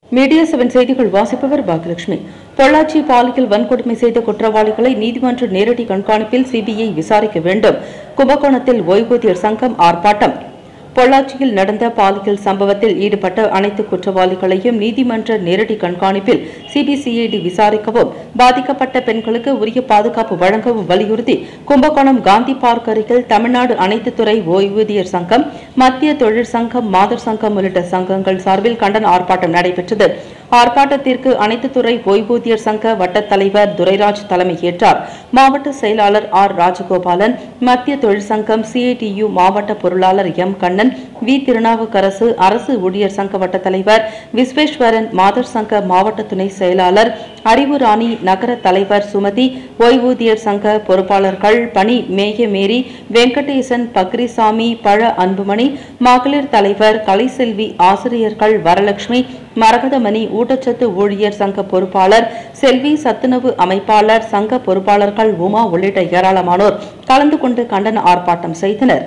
Media 7 செய்திகள் வாசிப்பவர் பாகலட்சுமி. பொள்ளாச்சி பாலியல் வன்கொடுமை செய்த குற்றவாளிகளை நீதிமன்ற நேரடி கண்காணிப்பில் சிபிஐ விசாரிக்க வேண்டும். கும்பகோணத்தில் ஓய்வூதியர் சங்கம் ஆர்ப்பாட்டம். பொள்ளாச்சியில் நடந்த பாலியல் சம்பவத்தில் ஈடுபட்ட அனைத்து குற்றவாளிகளையும் நீதிமன்ற நேரடி கண்காணிப்பில் சிபிசிஐடி விசாரிக்கவும், பாதிக்கப்பட்ட பெண்களுக்கு உரிய பாதுகாப்பு வழங்கவும் வலியுறுத்தி கும்பகோணம் காந்தி பார்க் அருகில் தமிழ்நாடு அனைத்து துறை ஓய்வூதியர் சங்கம், மத்திய தொழிற்சங்கம், மாதர் சங்கம் உள்ளிட்ட சங்கங்கள் சார்பில் கண்டன ஆர்ப்பாட்டம் நடைபெற்றது. ஆர்ப்பாட்டத்திற்கு அனைத்து துறை ஓய்வூதியர் சங்க வட்டத் தலைவர் துரைராஜ் தலைமையேற்றார். மாவட்ட செயலாளர் ஆர் ராஜகோபாலன், மத்திய தொழிற்சங்கம் சிஐடியு மாவட்ட பொருளாளர் எம் கண்ணன், வி திருநாவுக்கரசு, அரசு ஊழியர் சங்க வட்ட தலைவர் விஸ்வேஸ்வரன், மாதர் சங்க மாவட்ட துணை செயலாளர் அறிவுராணி, நகர தலைவர் சுமதி, ஓய்வூதியர் சங்க பொறுப்பாளர்கள் பணி மேயமேரி, வெங்கடேசன், பக்ரிசாமி, பழ அன்புமணி, மகளிர் தலைவர் கலைசெல்வி, ஆசிரியர்கள் வரலட்சுமி, மரகதமணி, ஊட்டச்சத்து ஊழியர் சங்க பொறுப்பாளர் செல்வி, சத்துணவு அமைப்பாளர் சங்க பொறுப்பாளர்கள் உமா உள்ளிட்ட ஏராளமானோர் கலந்து கொண்டு கண்டன ஆர்ப்பாட்டம் செய்தனர்.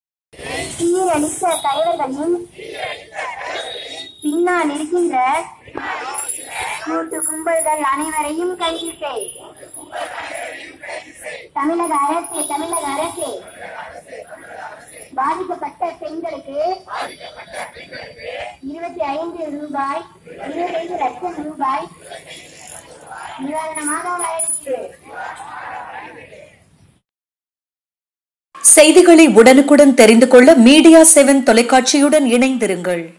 பின்னால் இருக்கின்ற கூட்டு கும்பல்கள் அனைவரையும் கைது செய். தமிழக அரசே பாதிக்கப்பட்ட பெண்களுக்கு 25 லட்சம் ரூபாய் நிவாரணமாக வழங்கியது. செய்திகளை உடனுக்குடன் தெரிந்து கொள்ள மீடியா 7 தொலைக்காட்சியுடன் இணைந்திருங்கள்.